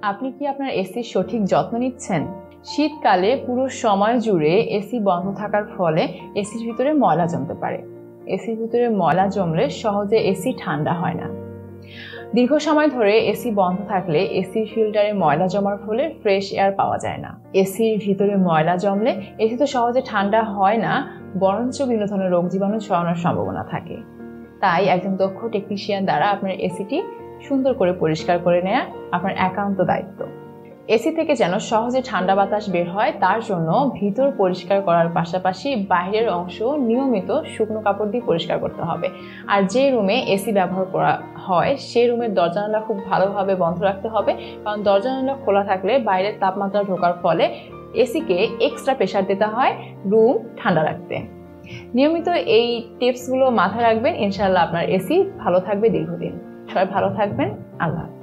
আপনি কি আপনার এসির সঠিক যত্ন নিচ্ছেন? শীতকালে পুরো সময় জুড়ে এসি বন্ধ থাকার ফলে এসির ভিতরে ময়লা জমতে পারে। এসির ভিতরে ময়লা জমলে সহজে এসি ঠান্ডা হয় না। দীর্ঘ সময় ধরে এসি বন্ধ থাকলে এসির ফিল্টারে ময়লা জমার ফলে ফ্রেশ এয়ার পাওয়া যায় না। এসির ভিতরে ময়লা জমলে এসি তো সহজে ঠান্ডা হয় না, বরঞ্চ বিভিন্ন ধরনের রোগ জীবাণু ছড়ানোর সম্ভাবনা থাকে। তাই একজন দক্ষ টেকনিশিয়ান দ্বারা আপনার এসিটি সুন্দর করে পরিষ্কার করে নেওয়া আপনার একান্ত দায়িত্ব। এসি থেকে যেন সহজে ঠান্ডা বাতাস বের হয় তার জন্য ভিতর পরিষ্কার করার পাশাপাশি বাইরের অংশ নিয়মিত শুকনো কাপড় দিয়ে পরিষ্কার করতে হবে। আর যে রুমে এসি ব্যবহার করা হয় সেই রুমের দরজা জানালা খুব ভালোভাবে বন্ধ রাখতে হবে, কারণ দরজা জানালা খোলা থাকলে বাইরের তাপমাত্রা ঢোকার ফলে এসিকে এক্সট্রা প্রেসার দিতে হয় রুম ঠান্ডা রাখতে। নিয়মিত এই টিপসগুলো মাথায় রাখবেন, ইনশাআল্লাহ আপনার এসি ভালো থাকবে দীর্ঘদিন। সবাই ভালো থাকবেন। আল্লাহ।